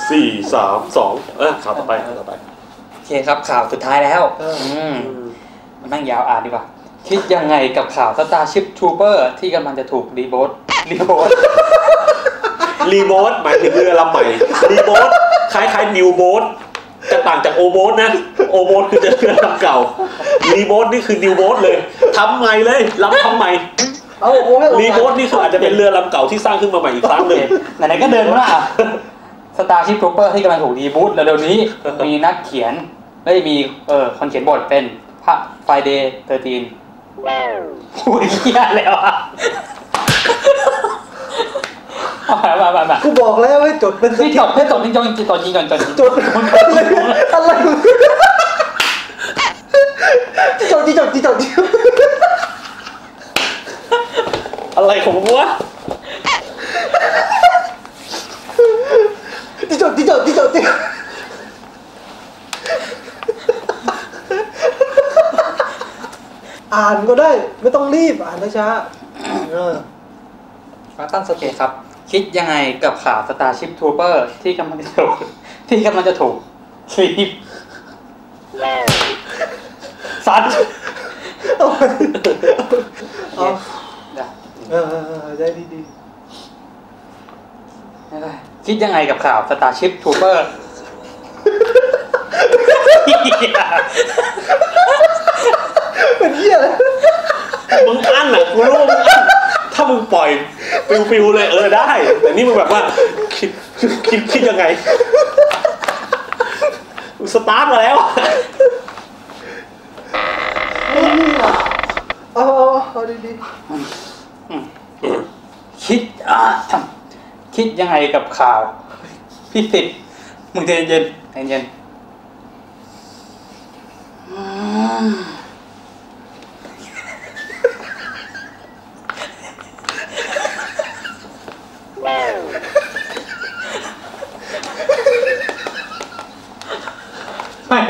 4 3 2ข่าวต่อไปโอเคครับข่าวสุดท้ายแล้วมันนั่งยาวอ่านดีกว่าคิดยังไงกับข่าว Starship Trooper ที่กำลังจะถูกรีโบทหมายถึงเรือลำใหม่รีโบทคล้ายนิวโบทจะต่างจากโอโบทนะโอโบทคือจะเรือลำเก่ารีโบทนี่คือนิวโบทเลยทำใหม่เลยลำทำใหม่รีโบทนี่คืออาจจะเป็นเรือลำเก่าที่สร้างขึ้นมาใหม่อีกครั้งหนึ่งไหนๆก็เดินมาStarship Trooper ที่กำลังถูกรีบูตแล้วเดี๋ยวนี้มีนักเขียนได้มีคนเขียนบทเป็นพระ Friday 13พูดเหี้ยแล้วอ่ะมากูบอกแล้วให้จดเป็นจดก่อนอะไรจดอะไรของมึงวะจดอ่านก็ได้ไม่ต้องรีบอ่านช้ามาตั้งสติครับคิดยังไงกับข่าว Starship Trooper ที่กำลังจะถูกรีบสัตว์ได้ดีคิดยังไงกับข่าว Starship Trooper เป็นเหี้ยเลยมึงอั้นอ่ะกูรู้มึงอั้นถ้ามึงปล่อยฟิวเลยได้แต่นี่มึงแบบว่าคิดยังไงมึงสตาร์ทมาแล้วเอาดีคิดยังไงกับข่าวพี่สิทธิ์มึงใจเย็นไม่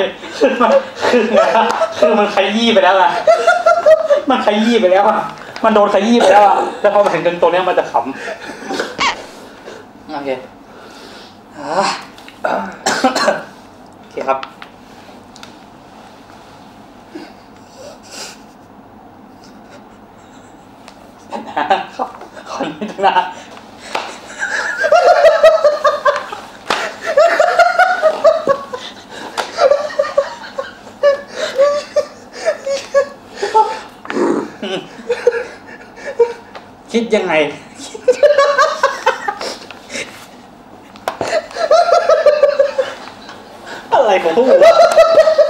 คือมันขยี้ไปแล้วอะมันขยี้ไปแล้วอะมันโดนขยี้ไปแล้วอะแล้วพอมาถึงตรงนี้มันจะขำโอเคครับคนนี้นะคิดยังไงอะไรของพวกมึง